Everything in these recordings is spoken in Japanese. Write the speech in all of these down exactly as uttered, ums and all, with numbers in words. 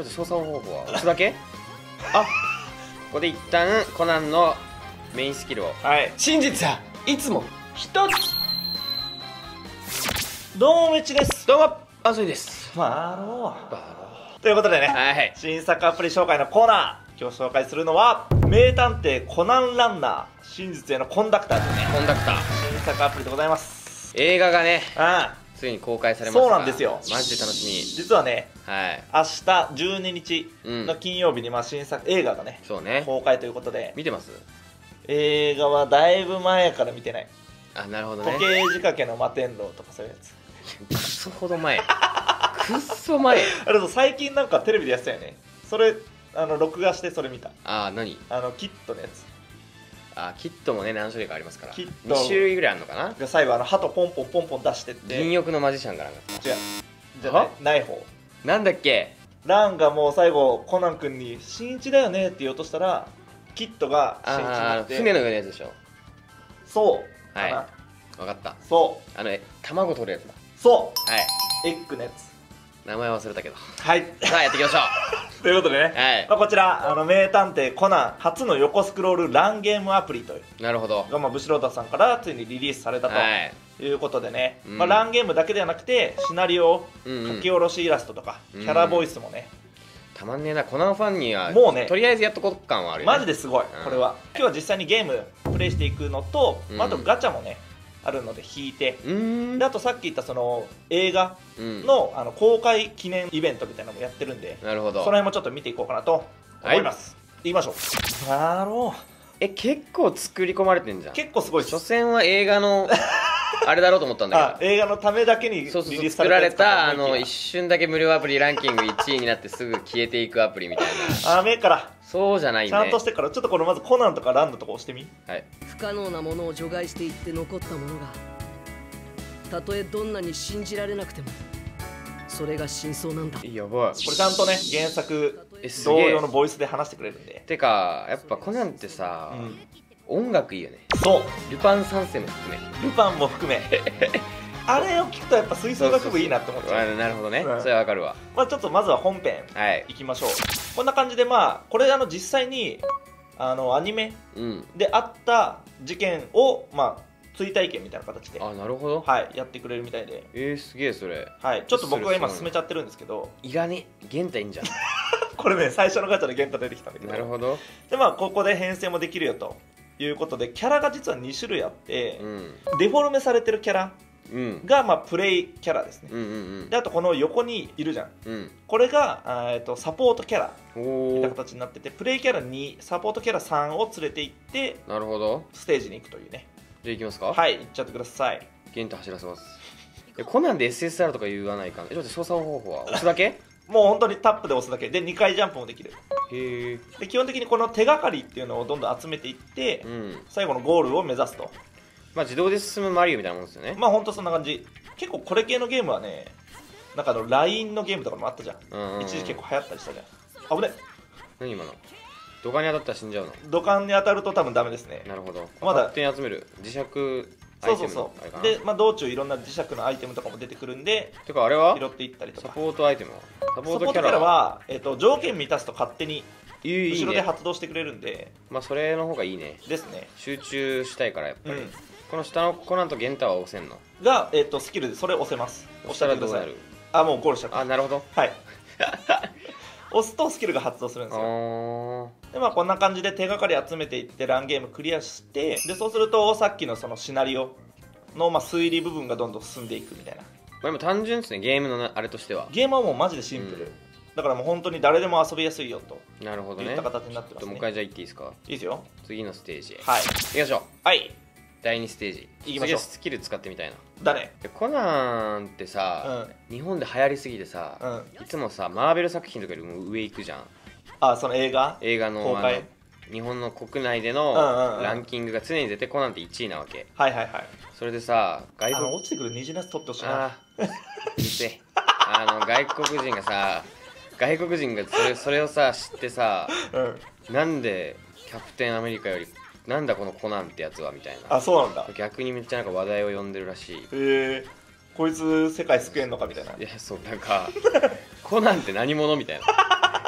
ょっと操作方法は押すだけあ、ここで一旦コナンのメインスキルを。 はい、真実はいつも一つ。どうもめちです。 どうもあそいです。 バローバということでね、 ロはい、 新作アプリ紹介のコーナー、今日紹介するのは名探偵コナンランナー真実へのコンダクターというね、 コンダクター新作アプリでございます。 映画がねああ、 ついに公開されます。 そうなんですよ。 マジで楽しみ。 実はね、 はい、 明日じゅうににちの金曜日にまあ新作映画がね、 そうね、 公開ということで。 見てます？ 映画はだいぶ前から見てない。 あ、なるほどね。 時計仕掛けの摩天楼とかそういうやつ。 くっそほど前くっそ前あれと最近なんかテレビでやってたよね。それあの録画してそれ見た。 ああ、何？ あのキットのやつ。 あ、キットもね何種類かありますから、 キットに種類ぐらいあるのかな。 で最後あの鳩ポンポンポンポン出してって。 銀翼のマジシャンかなんか。 違うじゃない、ない方。 なんだっけ。 ランがもう最後コナン君に「新一だよね」って言おうとしたら、キットが新一になって。 船の上のやつでしょ。 そうかな、 はい、分かった。 そうあの卵取るやつだ。 そうはい、 エッグのやつ。 名前忘れたけど。 はいさあやっていきましょということでね、 う。はい、 まあ、こちらあの名探偵コナン初の横スクロールランゲームアプリというなるほど。 が、まあ、ブシローダさんからついにリリースされたと、 はい、 いうことでね、 うん、 まあ、ランゲームだけではなくてシナリオ、 うんうん、 書き下ろしイラストとか、キャラボイスもね、 たまんねえな。コナンファンにはもうねとりあえずやっとこっ感はあるよね。 マジですごい、 うん、 これは今日は実際にゲームプレイしていくのと、 うん、 あとガチャもねあるので引いて、 うん、 であとさっき言ったその映画の、うん、あの公開記念イベントみたいなのもやってるんで、 なるほど、 その辺もちょっと見ていこうかなと思います。はい、言いましょう。なろう。 え、結構作り込まれてんじゃん。 結構すごいです。 所詮は映画のあれだろうと思ったんだけど。 映画のためだけにリリそうそうそう、 ースさ作られれたたあの一瞬だけ無料アプリランキングいちいになってすぐ消えていくアプリみたいな。 あめえからそうじゃないね。 ちゃんとしてからちょっとこのまずコナンとかランドとか押してみ。 はい、 不可能なものを除外していって残ったものが、たとえどんなに信じられなくてもそれが真相なんだ。 やばい。 これちゃんとね原作えす同げえ様のボイスで話してくれるんで。 てかやっぱコナンってさ、うん、音楽いいよね。 そうルパン三世も含めルパンも含めあれを聞くとやっぱ吹奏楽部いいなって思っちゃう。 なるほどね、 うん、 それはわかるわ。 まあちょっとまずは本編いきましょう。はい、こんな感じで、まあこれあの実際にあのアニメであった事件を、まあ追体験みたいな形で、 あ、なるほど、 はい、やってくれるみたいで。 えー、すげえそれ。 はい、ちょっと僕は今進めちゃってるんですけど。 いらねえ、ゲンタいいんじゃんこれね最初のガチャでゲンタ出てきたんだけど。 なるほど。でまあここで編成もできるよということで、キャラが実はに種類あって、 うん、 デフォルメされてるキャラが、まあ、プレイキャラですね。であとこの横にいるじゃん、うん、これが、えー、とサポートキャラみたいな形になってて、プレイキャラにサポートキャラさんを連れて行って、なるほど、ステージに行くというね。 じゃあ行きますか。 はい、行っちゃってください。 ゲンタ走らせます。コナンで エスエスアール とか言わないかな。ちょっと操作方法は押すだけもう本当にタップで押すだけでにかいジャンプもできる。 へで基本的にこの手がかりっていうのをどんどん集めていって、うん、最後のゴールを目指すと。 まあ自動で進むマリオみたいなもんですよね。 まあ本当そんな感じ。結構これ系のゲームはね、なんかあの ライン のゲームとかもあったじゃん。うんうんうん、一時結構流行ったりしたじゃん。危ね。何今の土管に当たったら死んじゃうの。 土管に当たると多分ダメですね。 なるほど。 まだ勝手に集める磁石アイテム。 そうそうそうで、まあ、道中いろんな磁石のアイテムとかも出てくるんで、 てかあれは拾っていったりとか。 サポートアイテムはサポートキャラは、えー、と条件満たすと勝手に後ろでいいね、 発動してくれるんで、 まあそれの方がいいね。 ですね。 集中したいからやっぱり、うん、この下のコナンとゲンタは押せんのが、えー、とスキルでそれ押せます。 押したらどうなる？ あ、もうゴールしちゃった。 あ、なるほど。 はい押すとスキルが発動するんですよ。でまあこんな感じで手がかり集めていってランゲームクリアして、でそうするとさっきのそのシナリオの、まあ、推理部分がどんどん進んでいくみたいな。 これも単純ですね、ゲームのあれとしては。 ゲームはもうマジでシンプル、うん、だからもう本当に誰でも遊びやすいよと。 なるほどね。 いった形になってますね。 もう一回じゃあ行っていいですか？いいですよ。 次のステージへ。 はい、 行きましょう。 はい、 だいにステージ行きましょう。 次スキル使ってみたいな。 だね。 コナンってさ、うん、日本で流行りすぎてさ、うん、いつもさマーベル作品とかよりも上行くじゃん。 あ、その映画映画の公開、日本の国内でのランキングが常に絶対コナンっていちいなわけ。 はいはいはい。 それでさ、 外国落ちてくる虹のやつ取ってほしいな。 あ見てあの外国人がさ外国人がそれそれをさ知ってさ、うん、なんでキャプテンアメリカよりなんだこのコナンってやつはみたいな。 あ、そうなんだ。 逆にめっちゃなんか話題を呼んでるらしい。 へえ、こいつ世界救えんのかみたいな。 いや、そう、なんかコナンって何者みたいな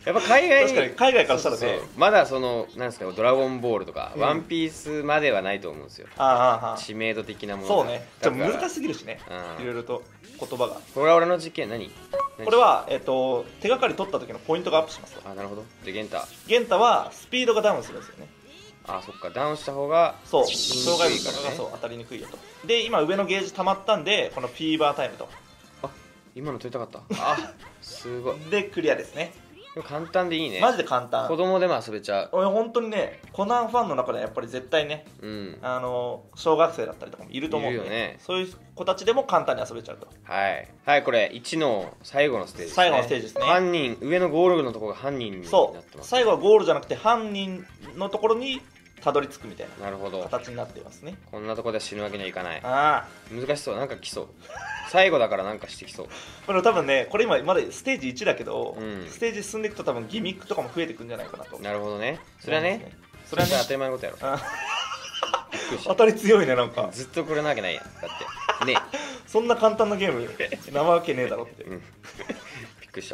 やっぱ海外確かに海外からしたらね、 そうそうそうまだそのなんですかドラゴンボールとか、 うんワンピースまではないと思うんですよ。 ああああ知名度的なものそうねちょっとだから難しすぎるしね、 うんいろいろと言葉が。 これは俺の実験何何これは、えっと、手がかり取った時のポイントがアップしますと。 あなるほど。でゲンタゲンタはスピードがダウンするんですよね。 あそっかダウンした方がそう言いにくい障害物とかからねがそう当たりにくいよと。で今上のゲージ溜まったんでこのフィーバータイムとあ今の取りたかったあすごいでクリアですね。 でも簡単でいいね。 マジで簡単。 子供でも遊べちゃう。 俺本当にねコナンファンの中ではやっぱり絶対ねうんあの小学生だったりとかもいると思うんで、 いるよねそういう子たちでも簡単に遊べちゃうと。 はいはいこれいちの最後のステージですね。 最後のステージですね犯人上のゴールのところが犯人になってそます。 う最後はゴールじゃなくて犯人のところにたどり着くみたいななるほど。 形になっていますね。 こんなところで死ぬわけにはいかない。 ああ難しそう。なんか来そう。最後だからなんかしてきそう。 これ多分ねこれ今まだステージいちだけど、 うんステージ進んでいくと多分ギミックとかも増えていくんじゃないかなと。 なるほどね。それはねそれはね当たり前のことやろ。 あびっくりし当たり強いねなんかたずっとこれなわけないやん。だってねそんな簡単なゲームなわけねえだろって。 うんびっくりした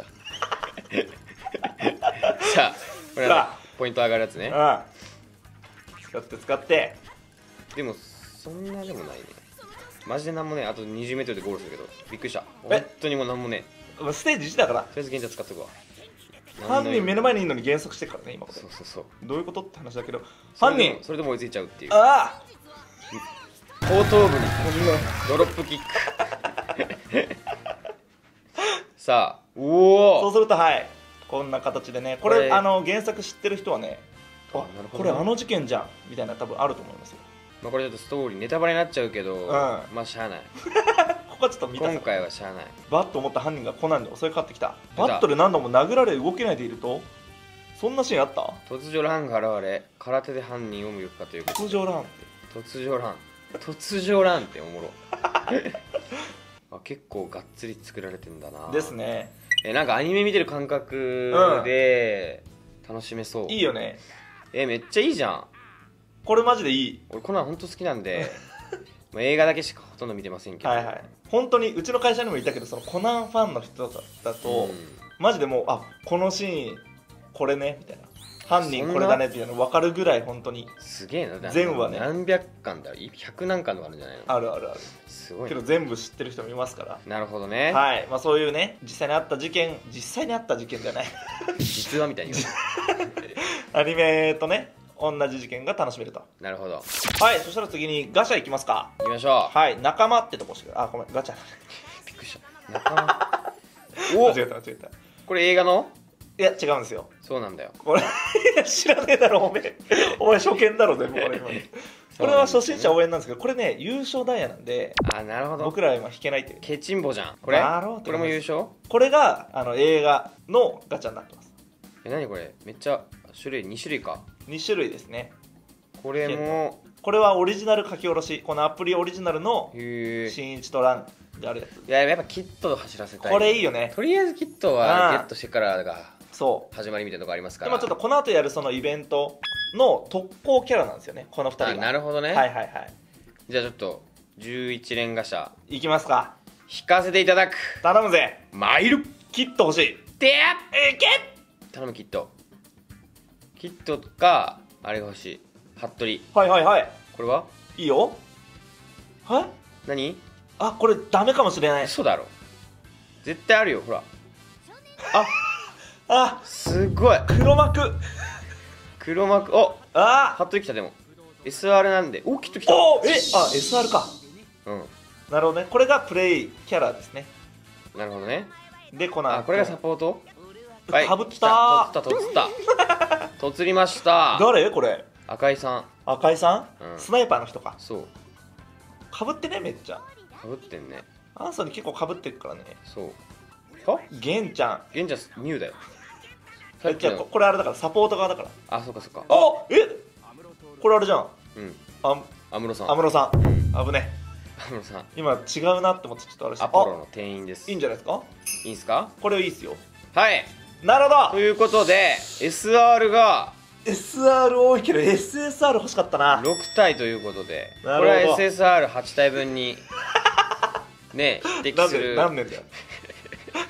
さあこれはさあポイント上がるやつね。 ああ使って使ってでもそんなでもないね。マジでなんもねあと にじゅうメートルでゴールするけどびっくりした。 え本当にもうなんもねステージいちだからとりあえず現在使っとくわ。 犯人目の前前にいるのに減速してるからね今こそうそうそうれどういうことって話だけどそれで犯人もそれでも追いついちゃうっていうああ後頭部にドロップキックさあおおそうするとはいこんな形でねこれこれあの原作知ってる人はねああなるほどねこれあの事件じゃんみたいな多分あると思いますよ。 まあこれちょっとストーリーネタバレになっちゃうけど、 んまあしゃあないここはちょっと見たさ今回はしゃあない。 バッと持った犯人がコナンに襲いかかってきた。 出たバットで何度も殴られ動けないでいるとそんなシーンあった？ 突如乱が現れ空手で犯人を無力化ということ通常乱って突如乱突如乱っておもろあ結構がっつり作られてんだな。 ですね。 えなんかアニメ見てる感覚で楽しめそう。 いいよねえめっちゃいいじゃん。 これマジでいい。 俺コナンほんと好きなんでまあ映画だけしかほとんど見てませんけど、 はいはい本当にうちの会社にもいたけどそのコナンファンの人だと、 うんマジでもうあこのシーンこれねみたいな犯人これだねっていうの分かるぐらい本当にすげえな。 全話ね何百巻だろひゃく何巻とかあるんじゃないの。 あるあるあるすごいな。 けど全部知ってる人もいますからなるほどね、 はい、まあ、そういうね実際にあった事件実際にあった事件じゃない実話みたいに言うアニメとね同じ事件が楽しめると。 なるほどはいそしたら次にガシャいきますか。 行きましょう。 はい仲間ってとこしてあごめんガチャびっくりした仲間お間違えた間違えた。 これ映画のいや違うんですよそうなんだよ。 これいや知らねえだろお前お前初見だろ全部これ今これは初心者応援なんですけどこれね優勝ダイヤなんであなるほど。 僕らは今引けないっていう。 ケチンボじゃんこれ。 なるほどこれも優勝。 これがあの映画のガチャになってます。 え何これめっちゃ種類に種類か。 に種類ですね。 これもこれはオリジナル書き下ろしこのアプリオリジナルのへえ。 新一とランであるやつ。 いややっぱキットを走らせたい。 これいいよね。 とりあえずキットはゲットしてからがそう始まりみたいなとこありますから。 でもちょっとこの後やるそのイベントの特攻キャラなんですよねこのふたりあが。 なるほどね、 はいはいはいじゃあちょっとじゅういち連ガシャいきますか。 引かせていただく。 頼むぜ参るキット欲しい。 でえけ頼むキット。キットかあれが欲しい服部。 はいはいはいこれはいいよ。はい何あこれダメかもしれない。 嘘だろ絶対あるよほら。ああすごい黒幕黒幕。おあ服部来た。でも エスアール なんでおキット来た。 おえあ エスアール か。 うんなるほどねこれがプレイキャラですね。 なるほどね。 でこのあこれがサポート。 かぶった来たとつったとつったとつりました誰これ赤井さん。 赤井さん、 うんスナイパーの人か。 そうかぶってねめっちゃかぶってんね。 アンソニー結構かぶってるからね。 そうはゲンちゃん現じゃニューだよ。さえじゃあっきのこれあれだからサポート側だから。 あそうかそうか。 あえこれあれじゃんうんあ安室さん。 安室さんうん危ね安室さん今違うなって思ってちょっとあれしてアポロの店員です。 あいいんじゃないですか。 いいんすか。 これいいっすよ。 はいなるほどということで エスアール がエスアール 多いけど エスエスアール 欲しかったな。 ろく体ということでこなるほどれは エスエスアールはち 体分にね匹敵なんするで何年だよ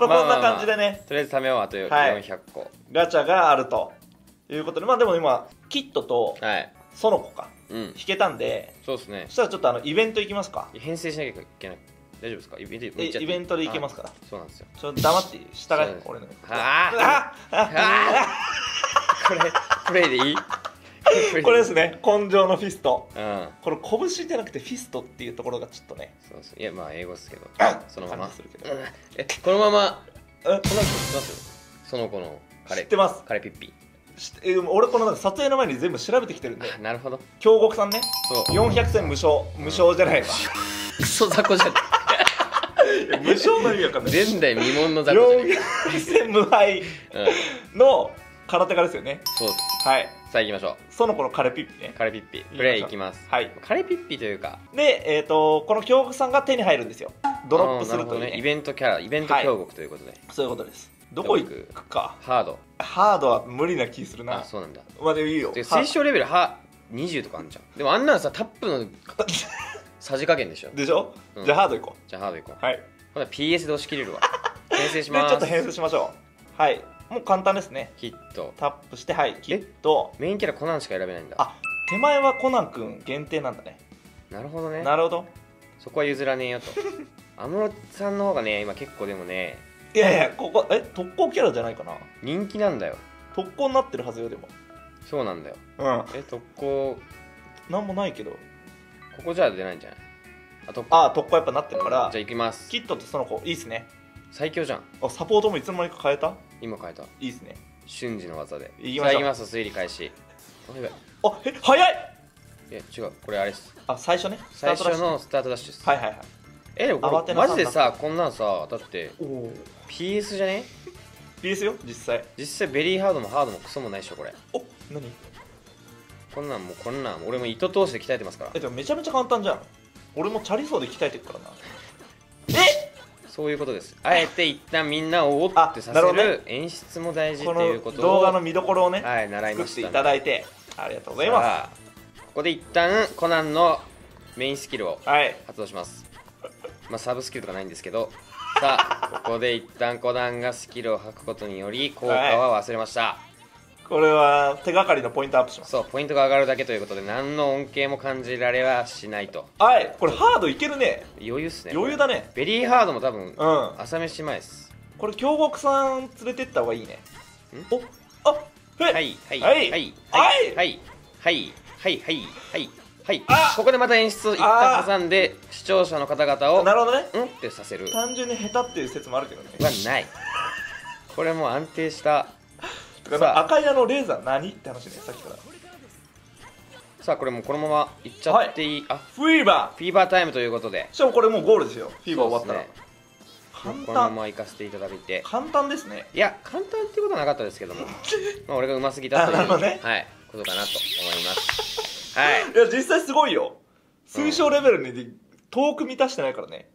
まあこんな感じでね、 とりあえず貯めよう。あとよんひゃっこ、 ガチャがあるということで、まあでも今キットとソノコか、うん、引けたんで、 そうですね。 そしたらちょっとあのイベント行きますか。 編成しなきゃいけない。大丈夫ですか？イベントイベントで行けますから。 そうなんですよ。 ちょっと黙って従え、俺の。 ああこれプレイでいい？ これですね、根性のフィスト。 うん、これ拳じゃなくてフィストっていうところがちょっとね。 そうそう。いやまあ英語ですけど、そのまま。え、このままえ、この人知ってます？その子の彼。 知ってます。 彼ピッピ。 え、俺この撮影の前に全部調べてきてるんで。 なるほど。 京極さんね。そう。よんひゃくせん無償、無償じゃないわ。 クソ雑魚じゃん。 無償の意味わかんない。 前代未聞の雑魚じゃん。 よんひゃくせん無敗の空手家ですよね。 そうです。 はい。 さあ行きましょう。 その子のカレピッピね。 カレピッピ。プレイ行きます。 はい。 カレピッピというか。 で、えっと、この京極さんが手に入るんですよ。ドロップするというね。 イベントキャラ、イベント京極ということで。 そういうことです。どこ行くか。 ハード。 ハードは無理な気するな。 あ、そうなんだ。 まあでもいいよ。 推奨レベルはにじゅうとかあんじゃん。でもあんなのさ、タップのさじ加減でしょ。 でしょ。じゃあハード行こう。 じゃあハード行こう。 はい。 ほら ピーエス で押し切れるわ。編成します。 ちょっと編成しましょう。はい。もう簡単ですね。 キット。 タップして、はい、キット。 メインキャラコナンしか選べないんだ。 あ、手前はコナン君限定なんだね。 なるほどね。 なるほど。 そこは譲らねえよと。安室さんの方がね、今結構でもね。 いやいや、ここ、え、特攻キャラじゃないかな。 人気なんだよ。 特攻になってるはずよ、でも。 そうなんだよ。 うん。 え、特攻。 なんもないけど。 ここじゃ出ないんじゃない？ あ、特攻。あ、特攻やっぱなってるから。 じゃあ行きます。 キットとその子、いいっすね。 最強じゃん。 あ、サポートもいつの間にか変えた？ 今変えた。 いいっすね。 瞬時の技で。 いきましょう。 いきます、推理開始。 お願い。あ、え、早い！ え、違う、これあれです。 あ、最初ね。 最初のスタートダッシュです。 はいはいはい。 え、でもこれマジでさ、こんなんさ、だって ピーエス じゃね？ ピーエス よ、実際。 実際ベリーハードもハードもクソもないでしょ、これ。 お、何？ こんなんもうこんなん、俺も糸通して鍛えてますから。 え、でもめちゃめちゃ簡単じゃん。俺もチャリ走で鍛えてるからな。え？ そういうことです。あえて一旦みんなをおってさせる演出も大事っていうことを、 動画の見どころをね、 はい、習いました。 作っていただいてありがとうございます。 ここで一旦コナンのメインスキルを発動します。 はい、 まあサブスキルとかないんですけど、さあここで一旦コナンがスキルを吐くことにより効果は忘れました。はい、 これは手がかりのポイントアップします。 そう、ポイントが上がるだけということで何の恩恵も感じられはしないと。 はい、これハードいけるね。 余裕っすね。 余裕だね。 ベリーハードも多分、うん、朝飯前です。 これ京極さん連れてった方がいいね。んお、あ、 はいはいはいはいはいはいはいはいはいはいはい。ここでまた演出を一旦挟んで視聴者の方々をなるほどね、 うんってさせる。 単純に下手っていう説もあるけどね。 はない。これもう安定した赤いあのレーザー何って話ね、さっきから。 さあこれもうこのままいっちゃっていい、 あ、フィーバーフィーバータイムということで、 しかもこれもうゴールですよ、フィーバー終わったら。 簡単。このまま行かせていただいて簡単ですね。 いや簡単っていうことはなかったですけどもまあ俺がうますぎたという、ね、はいことかなと思います。はい、 いや実際すごいよ。推奨レベルに遠く満たしてないからね。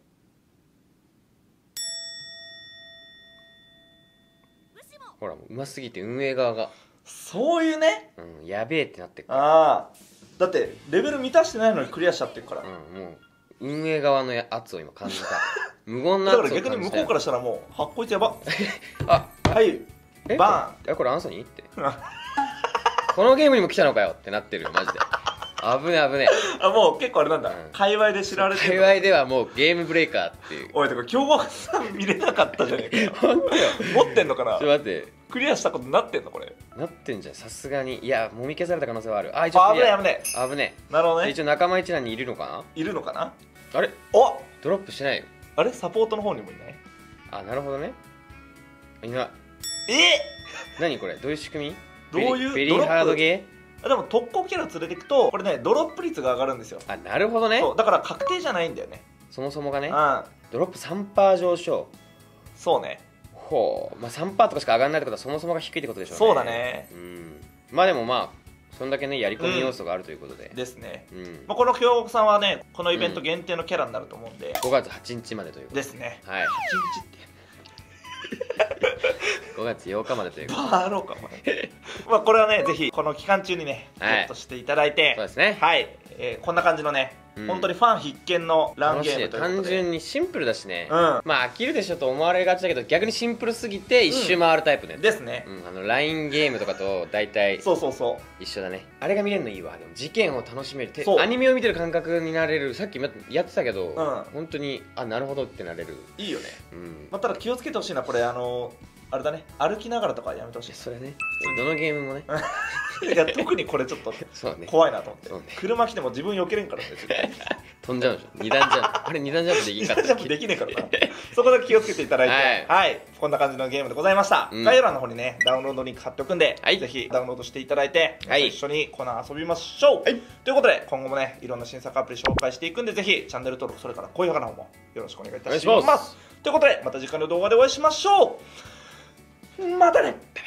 ほらもううますぎて運営側がそういうね、 うん、やべえってなってるから。 ああ、だってレベル満たしてないのにクリアしちゃってるから、 うん、もう運営側の圧を今感じた。無言なだから逆に向こうからしたらもう、はっこいつやばあ、 はいバーン。 えこれアンソニーってこのゲームにも来たのかよってなってるよマジで。危ね危ねあ、もう結構あれなんだ、うん、界隈で知られてる。 界隈ではもうゲームブレーカーっていう。 おい、だから京極さん見れなかったじゃねえかよ。 本当よ。 持ってんのかな。 ちょっと待って、 クリアしたことになってんのこれ。 なってんじゃん、さすがに。いや、もみ消された可能性はある。あ、一応危ねえ危ねえ危ねえ。なるほどね。 一応仲間一覧にいるのかな。 いるのかな。 あれ、 お、 ドロップしてないよ。 あれ、サポートの方にもいない。 あ、なるほどね。いない。 え、 何これ、どういう仕組み。 どういうベリーハードゲー。 でも特攻キャラ連れていくとこれね、ドロップ率が上がるんですよ。 あ、なるほどね。 そうだから確定じゃないんだよね、 そもそもがね。 うん、 ドロップ さんパーセント 上昇。 そうね。 ほう、まあ さんパーセント とかしか上がらないってことはそもそもが低いってことでしょうね。 そうだね。 うん、まあでもまあそんだけねやり込み要素があるということで、 うん、ですね、うん、 まあ、この京極さんはねこのイベント限定のキャラになると思うんで、 うん、ごがつはちにちまでということですね。 はい、 はちにちってごがつようかまでということで、 バーかお前まあこれはねぜひこの期間中にねゲットしていただいて、 そうですね、 はい、 えー、こんな感じのね、うん、本当にファン必見のランゲームということで、 単純にシンプルだしね、うん、まあ飽きるでしょと思われがちだけど逆にシンプルすぎて一周回るタイプね、 うん、ですね、 うん、あの ライン ゲームとかと大体そうそうそう一緒だね。あれが見れるのいいわ。でも事件を楽しめるアニメを見てる感覚になれる。さっきやってたけど、うん、本当にあなるほどってなれる。いいよね、うんまあ、ただ気をつけてほしいのはこれあのあれだね、歩きながらとかやめてほしい。 それね、どのゲームもねいや特にこれちょっと怖いなと思って、ね、車来ても自分避けれんからね飛んじゃうんでしょ。二段ジャンプあれ二段ジャンプできんかったっけ。 二段ジャンプできねえからなそこだけ気をつけていただいて、はい、はい、こんな感じのゲームでございました、うん、概要欄の方にねダウンロードリンク貼っておくんで、はい、ぜひダウンロードしていただいて、はい、一緒にこの遊びましょう、はい、ということで今後もねいろんな新作アプリ紹介していくんでぜひチャンネル登録それから高評価の方もよろしくお願いいたします。ということでまた次回の動画でお会いしましょう。またね。